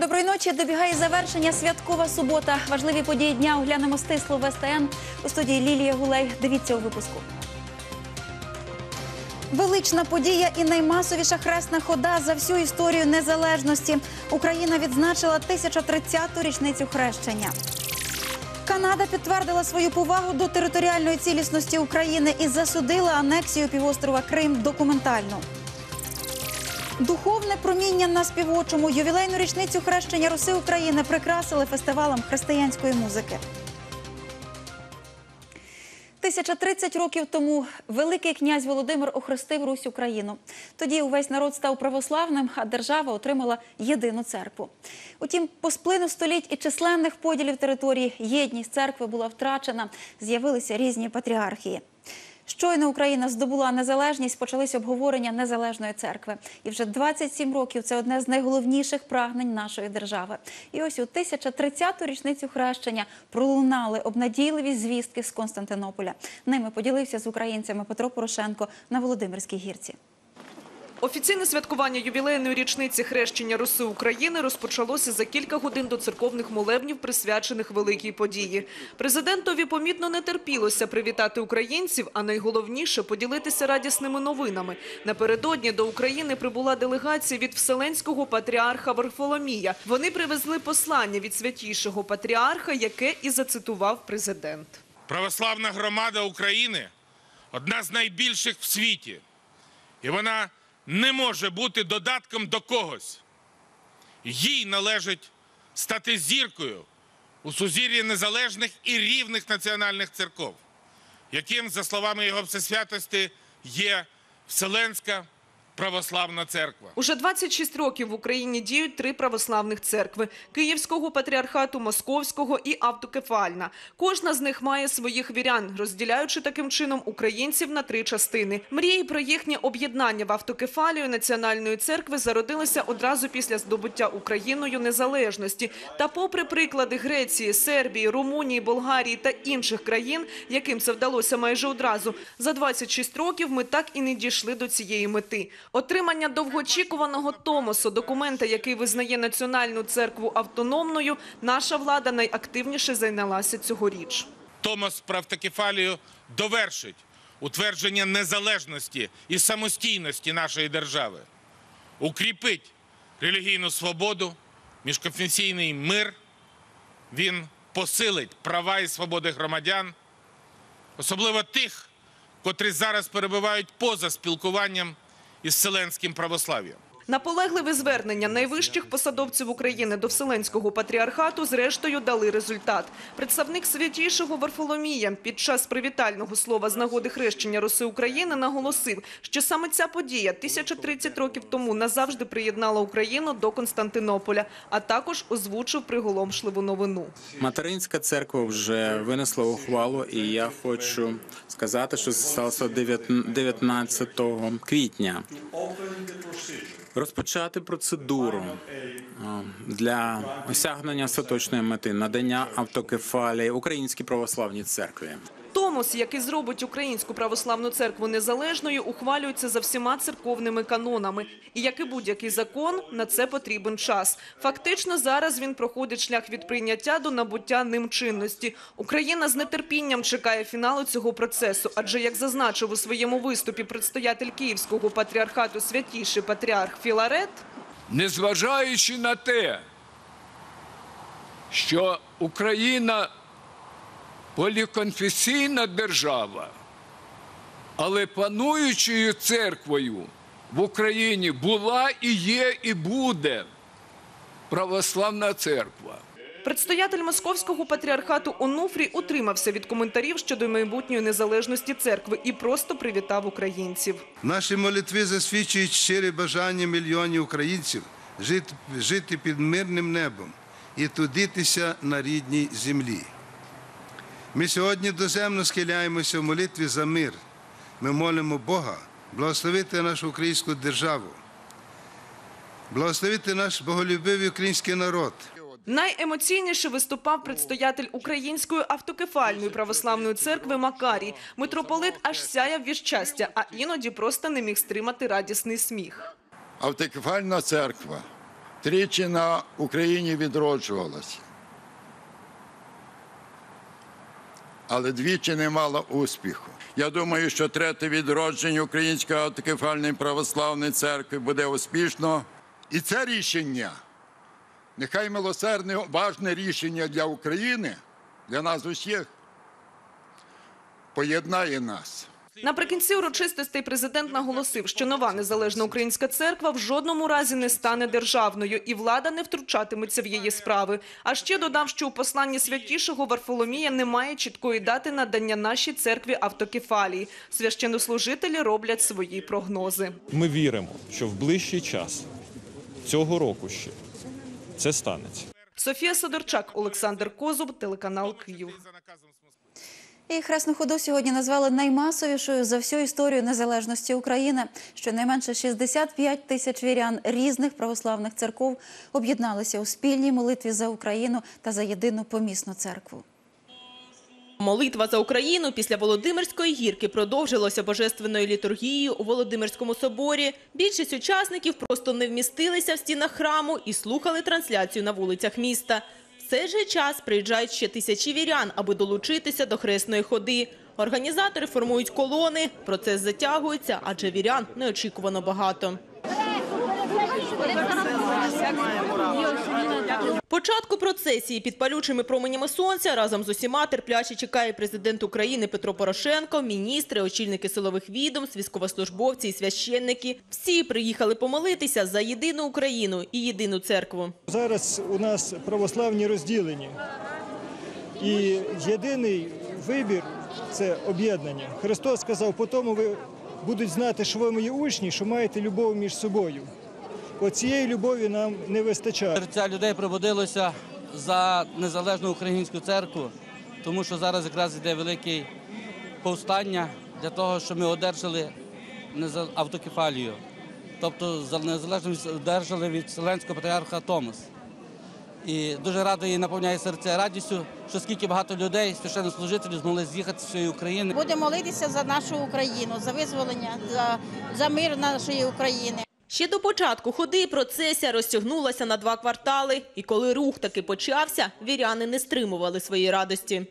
Доброї ночі. Добігає завершення святкова субота. Важливі події дня оглянемо стисло в СТН. У студії Лілія Гулей. Дивіться у випуску. Велична подія і наймасовіша хресна хода за всю історію незалежності. Україна відзначила 1030-ту річницю хрещення. Канада підтвердила свою повагу до територіальної цілісності України і засудила анексію півострова Крим документально. Духовне проміння на співочому. Ювілейну річницю хрещення Руси України прикрасили фестивалем християнської музики. 1030 років тому великий князь Володимир охрестив Русь Україну. Тоді увесь народ став православним, а держава отримала єдину церкву. Утім, по сплину століть і численних поділів території єдність церкви була втрачена, з'явилися різні патріархії. Щойно Україна здобула незалежність, почались обговорення незалежної церкви. І вже 27 років це одне з найголовніших прагнень нашої держави. І ось у 1030-ту річницю хрещення пролунали обнадійливі звістки з Константинополя. Ними поділився з українцями Петро Порошенко на Володимирській гірці. Офіційне святкування ювілейної річниці хрещення Руси України розпочалося за кілька годин до церковних молебнів, присвячених великій події. Президентові помітно не терпілося привітати українців, а найголовніше – поділитися радісними новинами. Напередодні до України прибула делегація від Вселенського патріарха Варфоломія. Вони привезли послання від святішого патріарха, яке і зацитував президент. Православна громада України – одна з найбільших в світі. І вона не може бути додатком до когось. Їй належить стати зіркою у сузір'ї незалежних і рівних національних церков, яким, за словами його всесвятості, є Вселенська православна церква. Уже 26 років в Україні діють 3 православних церкви – Київського патріархату, Московського і Автокефальна. Кожна з них має своїх вірян, розділяючи таким чином українців на 3 частини. Мрії про їхнє об'єднання в Автокефалію Національної церкви зародилися одразу після здобуття Україною незалежності. Та попри приклади Греції, Сербії, Румунії, Болгарії та інших країн, яким це вдалося майже одразу, за 26 років ми так і не дійшли до цієї мети. Отримання довгоочікуваного Томосу, документа, який визнає Національну церкву автономною, наша влада найактивніше зайнялася цьогоріч. Томос про автокефалію довершить утвердження незалежності і самостійності нашої держави, укріпить релігійну свободу, міжконфесійний мир, він посилить права і свободи громадян, особливо тих, котрі зараз перебувають поза спілкуванням із Вселенським православ'ям. Наполегливе звернення найвищих посадовців України до Вселенського патріархату зрештою дали результат. Представник святішого Варфоломія під час привітального слова з нагоди хрещення Руси України наголосив, що саме ця подія 1030 років тому назавжди приєднала Україну до Константинополя, а також озвучив приголомшливу новину. Материнська церква вже винесла ухвалу, і я хочу сказати, що це сталося 19 квітня. Розпочати процедуру для осягнення остаточної мети надання автокефалії Українській православній церкві. Томос, який зробить Українську православну церкву незалежною, ухвалюється за всіма церковними канонами. І як і будь-який закон, на це потрібен час. Фактично, зараз він проходить шлях від прийняття до набуття ним чинності. Україна з нетерпінням чекає фіналу цього процесу, адже, як зазначив у своєму виступі предстоятель Київського патріархату святіший патріарх Філарет, незважаючи на те, що Україна поліконфесійна держава, але пануючою церквою в Україні була і є, і буде православна церква. Предстоятель Московського патріархату Онуфрій утримався від коментарів щодо майбутньої незалежності церкви і просто привітав українців. Наші молитви засвідчують щире бажання мільйонів українців жити під мирним небом і трудитися на рідній землі. Ми сьогодні доземно схиляємося в молитві за мир. Ми молимо Бога благословити нашу українську державу, благословити наш боголюбивий український народ. Найемоційніше виступав предстоятель Української автокефальної православної церкви Макарій. Митрополит аж сяяв від щастя, а іноді просто не міг стримати радісний сміх. Автокефальна церква тричі на Україні відроджувалася. Але двічі не мала успіху. Я думаю, що третє відродження Української автокефальної православної церкви буде успішно. І це рішення, нехай милосердне, важне рішення для України, для нас усіх, поєднає нас. Наприкінці урочистостей президент наголосив, що нова незалежна українська церква в жодному разі не стане державною і влада не втручатиметься в її справи. А ще додав, що у посланні святішого Варфоломія немає чіткої дати надання нашій церкві автокефалії. Священнослужителі роблять свої прогнози. Ми віримо, що в ближчий час цього року ще це станеться. Софія Сидорчак, Олександр Козуб, телеканал Київ. І Хресну ходу сьогодні назвали наймасовішою за всю історію незалежності України. Щонайменше 65 тисяч вірян різних православних церков об'єдналися у спільній молитві за Україну та за єдину помісну церкву. Молитва за Україну після Володимирської гірки продовжилася божественною літургією у Володимирському соборі. Більшість учасників просто не вмістилися в стінах храму і слухали трансляцію на вулицях міста. В цей же час приїжджають ще тисячі вірян, аби долучитися до хресної ходи. Організатори формують колони. Процес затягується, адже вірян неочікувано багато. Початку процесії під палючими променями сонця разом з усіма терпляче чекає президент України Петро Порошенко, міністри, очільники силових відомств, військовослужбовці і священники. Всі приїхали помолитися за єдину Україну і єдину церкву. Зараз у нас православні розділені. І єдиний вибір – це об'єднання. Христос сказав, по тому ви будуть знати, що ви мої учні, що маєте любов між собою. Оцієї любові нам не вистачає. Серця людей пробудилося за незалежну українську церкву, тому що зараз якраз йде велике повстання для того, щоб ми одержали автокефалію. Тобто незалежність одержали від Вселенського патріарха Томос. І дуже радо і наповняє серця радістю, що скільки багато людей, священнослужителів змогли з'їхати з всієї України. Будемо молитися за нашу Україну, за визволення, за мир нашої України. Ще до початку ходи процесія розтягнулася на 2 квартали. І коли рух таки почався, віряни не стримували своєї радості.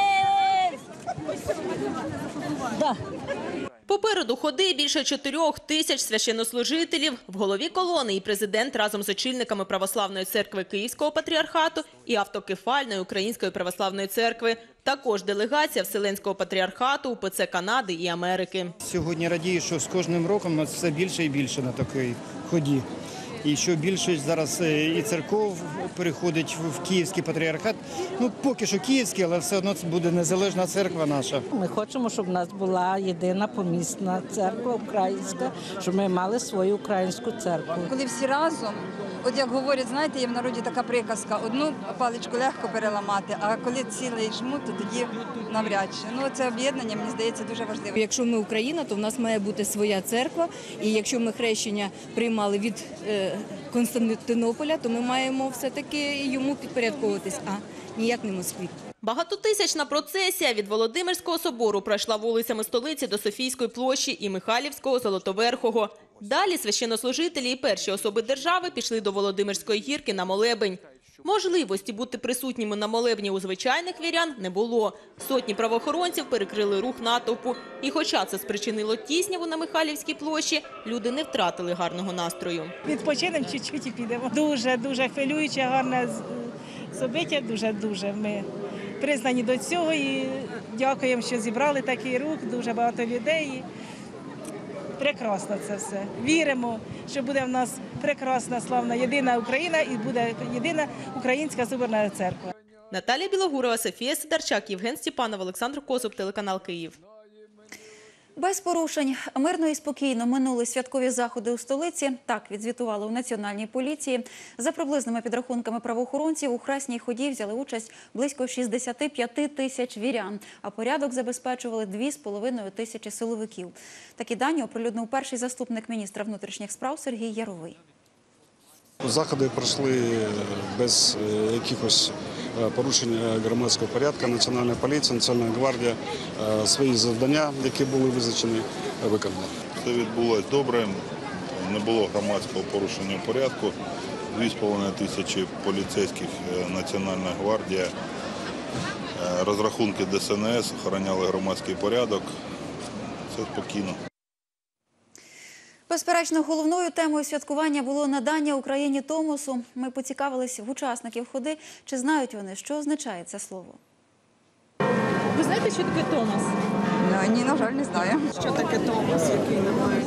Попереду ходи більше 4 тисяч священнослужителів. В голові колони і президент разом з очільниками Православної церкви Київського патріархату і автокефальної Української православної церкви. Також делегація Вселенського патріархату, УПЦ Канади і Америки. Сьогодні радію, що з кожним роком нас все більше і більше на такій ході. І що більшість зараз і церков переходить в Київський патріархат. Ну, поки що Київський, але все одно це буде незалежна церква наша. Ми хочемо, щоб в нас була єдина помісна церква українська, щоб ми мали свою українську церкву. Коли всі разом, от як говорять, знаєте, є в народі така приказка, одну паличку легко переламати, а коли цілий жмут, то тоді навряд чи. Ну, це об'єднання, мені здається, дуже важливо. Якщо ми Україна, то в нас має бути своя церква, і якщо ми хрещення приймали від Константинополя, то ми маємо все-таки йому підпорядковуватись, а ніяк не Москві. Багатотисячна процесія від Володимирського собору пройшла вулицями столиці до Софійської площі і Михайлівського, Золотоверхого. Далі священнослужителі і перші особи держави пішли до Володимирської гірки на молебень. Можливості бути присутніми на молебні у звичайних вірян не було. Сотні правоохоронців перекрили рух натовпу. І хоча це спричинило тісняву на Михайлівській площі, люди не втратили гарного настрою. Відпочинемо чуть-чуть і підемо. Дуже хвилююче, гарне собиття, дуже. Ми признані до цього і дякуємо, що зібрали такий рух, дуже багато людей. Прекрасно це все. Віримо, що буде в нас прекрасна, славна, єдина Україна і буде єдина українська соборна церква. Наталія Білогурова, Софія Сидорчак, Євген Степанов, Олександр Козуб, телеканал Київ. Без порушень мирно і спокійно минули святкові заходи у столиці. Так відзвітували у Національній поліції. За приблизними підрахунками правоохоронців, у хресній ході взяли участь близько 65 тисяч вірян, а порядок забезпечували 2,5 тисячі силовиків. Такі дані оприлюднив перший заступник міністра внутрішніх справ Сергій Яровий. Заходи пройшли без якихось порушень громадського порядку. Національна поліція, Національна гвардія свої завдання, які були визначені, виконали. Все відбулося добре, не було громадського порушення порядку. 2,5 тисячі поліцейських, Національна гвардія, розрахунки ДСНС, охороняли громадський порядок. Все спокійно. Безперечно, головною темою святкування було надання Україні Томосу. Ми поцікавились в учасників ходи, чи знають вони, що означає це слово. Ви знаєте, що таке Томос? Ні, на жаль, не знаю. Що таке Томос, який немає?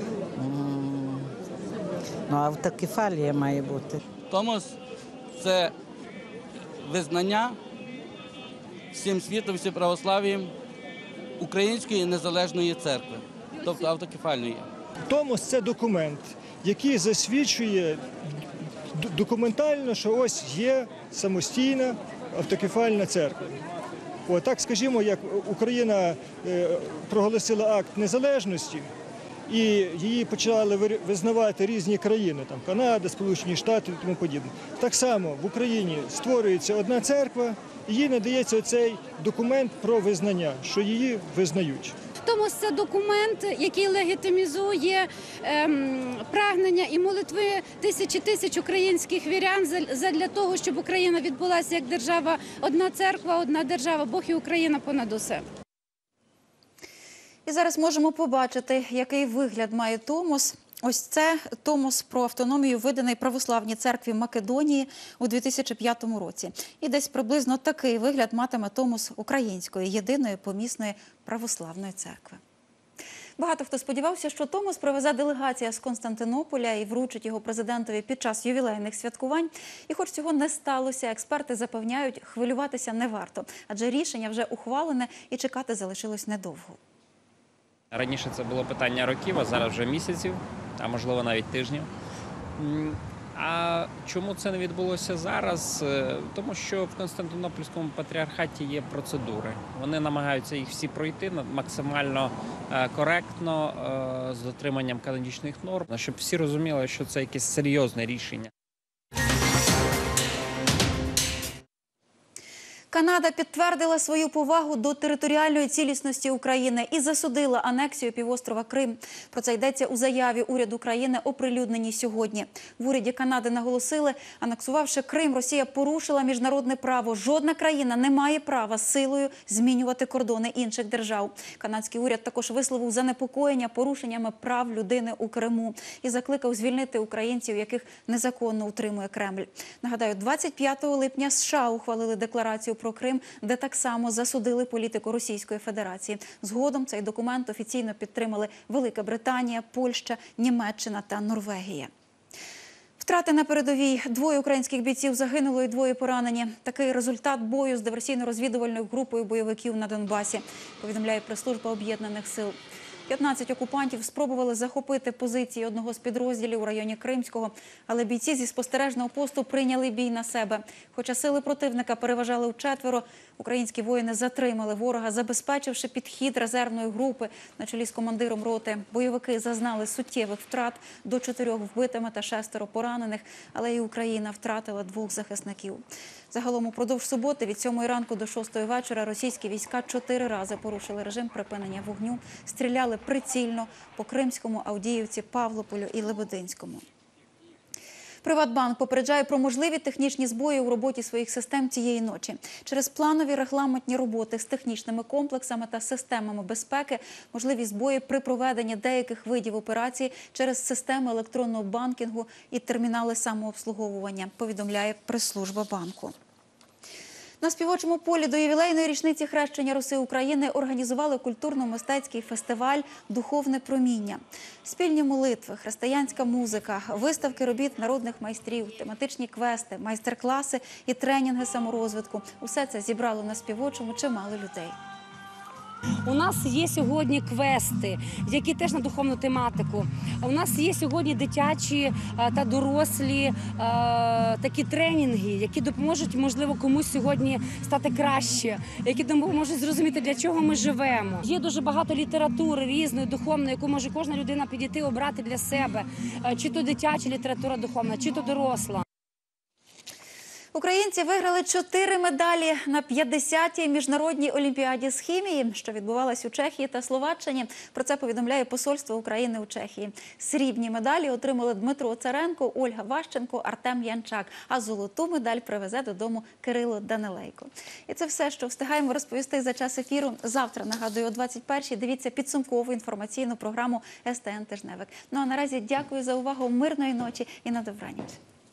Ну, автокефалія має бути. Томос – це визнання всім світом, всім православ'ям Української незалежної церкви, тобто автокефальної. Томос – це документ, який засвідчує документально, що ось є самостійна автокефальна церква. Так, скажімо, як Україна проголосила акт незалежності, і її почали визнавати різні країни, там Канада, Сполучені Штати і тому подібне. Так само в Україні створюється одна церква, і їй надається цей документ про визнання, що її визнають. Томос – це документ, який легітимізує прагнення і молитви тисяч українських вірян задля того, щоб Україна відбулася як держава, одна церква, одна держава, Бог і Україна понад усе. І зараз можемо побачити, який вигляд має Томос. Ось це Томос про автономію, виданий Православній церкві Македонії у 2005 році. І десь приблизно такий вигляд матиме Томос Української, єдиної помісної православної церкви. Багато хто сподівався, що Томос привезе делегація з Константинополя і вручить його президентові під час ювілейних святкувань. І хоч цього не сталося, експерти запевняють, хвилюватися не варто, адже рішення вже ухвалене і чекати залишилось недовго. Раніше це було питання років, а зараз вже місяців, а можливо навіть тижнів. А чому це не відбулося зараз? Тому що в Константинопольському патріархаті є процедури. Вони намагаються їх всі пройти максимально коректно, з дотриманням канонічних норм, щоб всі розуміли, що це якесь серйозне рішення. Канада підтвердила свою повагу до територіальної цілісності України і засудила анексію півострова Крим. Про це йдеться у заяві уряду країни, оприлюдненій сьогодні. В уряді Канади наголосили, анексувавши Крим, Росія порушила міжнародне право. Жодна країна не має права силою змінювати кордони інших держав. Канадський уряд також висловив занепокоєння порушеннями прав людини у Криму і закликав звільнити українців, яких незаконно утримує Кремль. Нагадаю, 25 липня США ухвалили декларацію про Крим, де так само засудили політику Російської Федерації. Згодом цей документ офіційно підтримали Велика Британія, Польща, Німеччина та Норвегія. Втрати на передовій. 2 українських бійців загинуло і 2 поранені. Такий результат бою з диверсійно-розвідувальною групою бойовиків на Донбасі, повідомляє прес-служба Об'єднаних сил. 15 окупантів спробували захопити позиції одного з підрозділів у районі Кримського, але бійці зі спостережного посту прийняли бій на себе. Хоча сили противника переважали вчетверо, українські воїни затримали ворога, забезпечивши підхід резервної групи на чолі з командиром роти. Бойовики зазнали суттєвих втрат – до 4 вбитими та 6 поранених, але і Україна втратила 2 захисників. Загалом упродовж суботи від 7 ранку до 6 вечора російські війська 4 рази порушили режим припинення вогню, стріляли прицільно по Кримському, Авдіївці, Павлополю і Лебединському. Приватбанк попереджає про можливі технічні збої у роботі своїх систем цієї ночі. Через планові регламентні роботи з технічними комплексами та системами безпеки можливі збої при проведенні деяких видів операцій через системи електронного банкінгу і термінали самообслуговування, повідомляє прес-служба банку. На співочому полі до ювілейної річниці хрещення Руси України організували культурно-мистецький фестиваль «Духовне проміння». Спільні молитви, християнська музика, виставки робіт народних майстрів, тематичні квести, майстер-класи і тренінги саморозвитку – усе це зібрало на співочому чимало людей. У нас є сьогодні квести, які теж на духовну тематику. У нас є сьогодні дитячі та дорослі такі тренінги, які допоможуть, можливо, комусь сьогодні стати краще, які допоможуть зрозуміти, для чого ми живемо. Є дуже багато літератури різної, духовної, яку може кожна людина підійти, обрати для себе. Чи то дитяча література духовна, чи то доросла. Українці виграли 4 медалі на 50-й міжнародній олімпіаді з хімії, що відбувалась у Чехії та Словаччині. Про це повідомляє посольство України у Чехії. Срібні медалі отримали Дмитро Царенко, Ольга Ващенко, Артем Янчак. А золоту медаль привезе додому Кирило Данилейко. І це все, що встигаємо розповісти за час ефіру. Завтра, нагадую, о 21-й дивіться підсумкову інформаційну програму СТН Тижневик. Ну а наразі дякую за увагу, мирної ночі і на добраніч.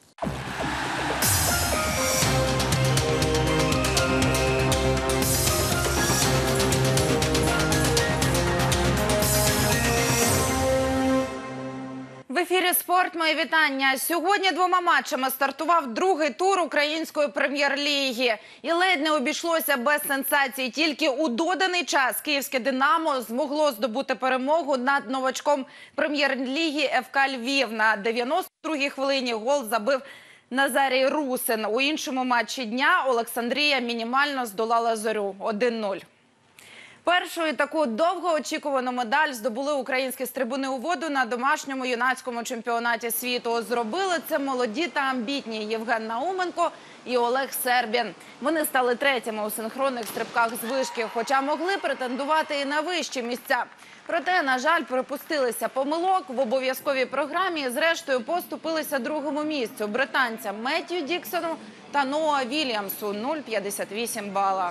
В ефірі «Спорт». Мої вітання. Сьогодні 2 матчами стартував другий тур української прем'єр-ліги. І ледь не обійшлося без сенсацій. Тільки у доданий час київське «Динамо» змогло здобути перемогу над новачком прем'єр-ліги ФК Львів. На 92-й хвилині гол забив Назарій Русин. У іншому матчі дня Олександрія мінімально здолала «Зорю» 1-0. Першою таку довгоочікувану медаль здобули українські стрибуни у воду на домашньому юнацькому чемпіонаті світу. Зробили це молоді та амбітні Євген Науменко і Олег Сербін. Вони стали третіми у синхронних стрибках з вишки, хоча могли претендувати і на вищі місця. Проте, на жаль, припустилися помилок в обов'язковій програмі і зрештою поступилися другому місцю британцям Меттью Діксону та Ноа Вільямсу – 0,58 бала.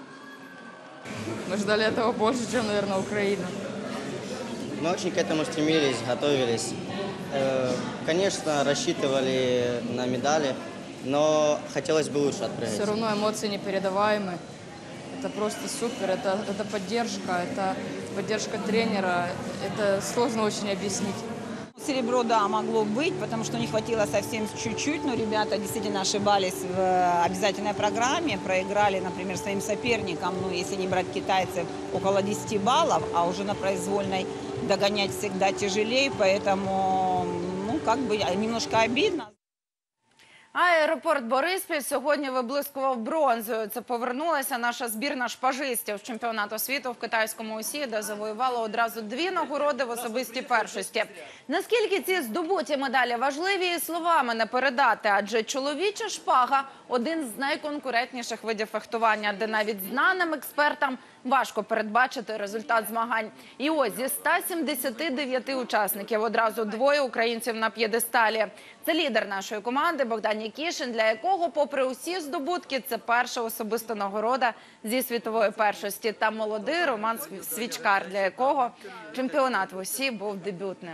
Мы ждали этого больше, чем, наверное, Украина. Мы очень к этому стремились, готовились. Конечно, рассчитывали на медали, но хотелось бы лучше отпрыгать. Все равно эмоции непередаваемые. Это просто супер, это поддержка тренера. Это сложно очень объяснить. Серебро, да, могло быть, потому что не хватило совсем чуть-чуть, но ребята действительно ошибались в обязательной программе, проиграли, например, своим соперникам, ну, если не брать китайцев, около 10 баллов, а уже на произвольной догонять всегда тяжелее, поэтому, ну, как бы немножко обидно. Аеропорт Бориспіль сьогодні виблискував бронзою. Це повернулася наша збірна шпажистів з чемпіонату світу в китайському УСІ, де завоювала одразу 2 нагороди в особистій першості. Наскільки ці здобуті медалі важливі, і словами не передати, адже чоловіча шпага – один з найконкурентніших видів фехтування, де навіть знаним експертам важко передбачити результат змагань. І ось зі 179 учасників одразу 2 українців на п'єдесталі. Це лідер нашої команди Богдан Нікішин, для якого, попри усі здобутки, це перша особиста нагорода зі світової першості. Та молодий Роман Свічкар, для якого чемпіонат в УСІ був дебютним.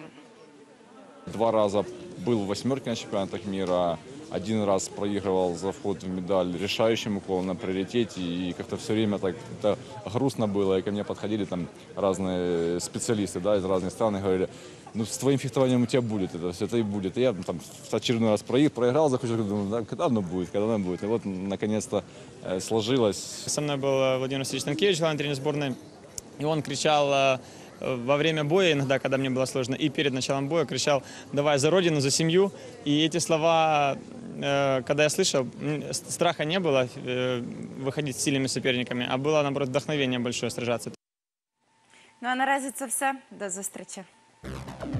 2 раза был в 8 на чемпионатах мира, 1 раз проигрывал за вход в медаль решающим уколом на приоритете, и как-то все время так грустно было, и ко мне подходили там разные специалисты, да, из разных стран и говорили: ну, с твоим фехтованием у тебя будет это, все это и будет. И я там в очередной раз проиграл, захотел, думаю, да, когда оно будет. И вот наконец-то сложилось. Со мной был Владимир Васильевич Танкевич, главный тренер сборной, и он кричал во время боя, иногда, когда мне было сложно, и перед началом боя кричал: давай за родину, за семью. И эти слова, когда я слышал, страха не было выходить с сильными соперниками, а было, наоборот, вдохновение большое сражаться. Ну а наразі це все. До зустрічі.